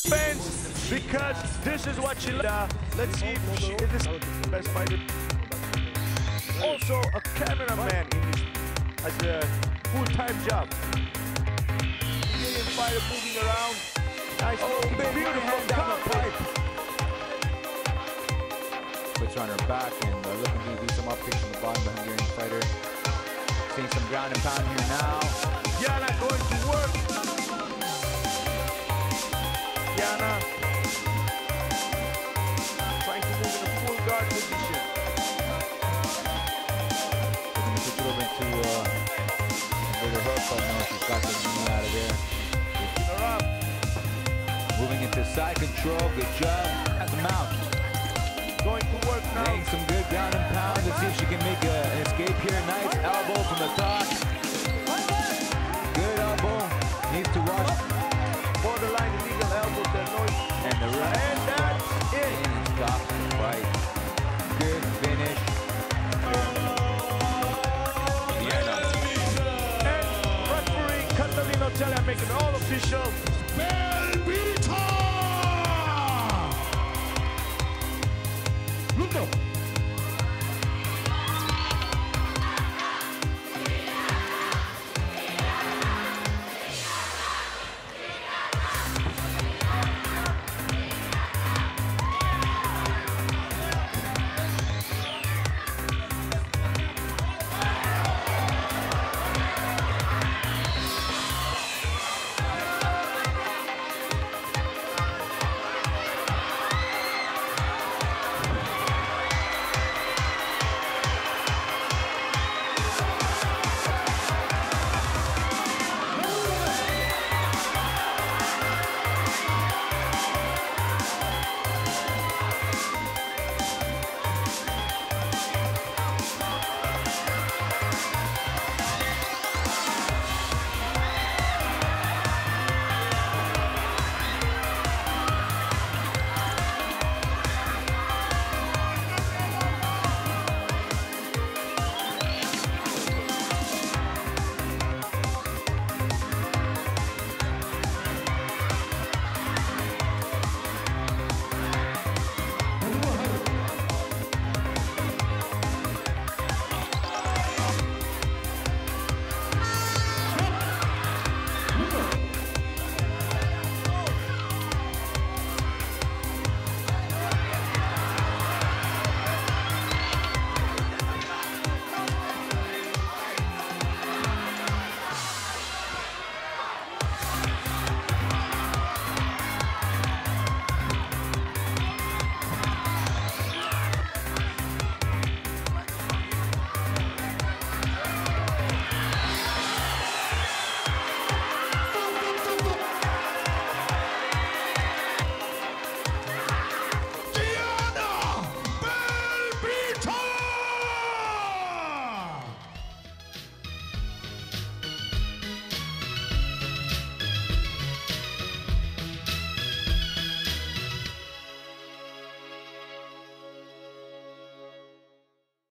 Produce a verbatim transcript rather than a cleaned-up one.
Fans, because this is what she loves. Let's see if she is the best fighter. Also a cameraman in this as a full-time job. Brazilian fighter moving around. Nice, oh, beautiful down the pipe. Puts her on her back and uh, looking to do some upkicks from the bottom of the Hungarian fighter. Seeing some ground and pound here now. Yana going to work. Yana trying to move in a full guard position. They're going to switch it over into uh, bigger hook, but no, she's got the knee out of there. Picking her up. Moving into side control, good job. At the mount. Going to work now. Laying some good ground and pound to see if she can make a, an escape here. Nice elbow from the top. Good elbow. Needs to watch. Borderline illegal elbow to annoy. And the right. And that's it. And stops the fight. Good finish. And referee Catalino Tella making all official. Belbita! Look up.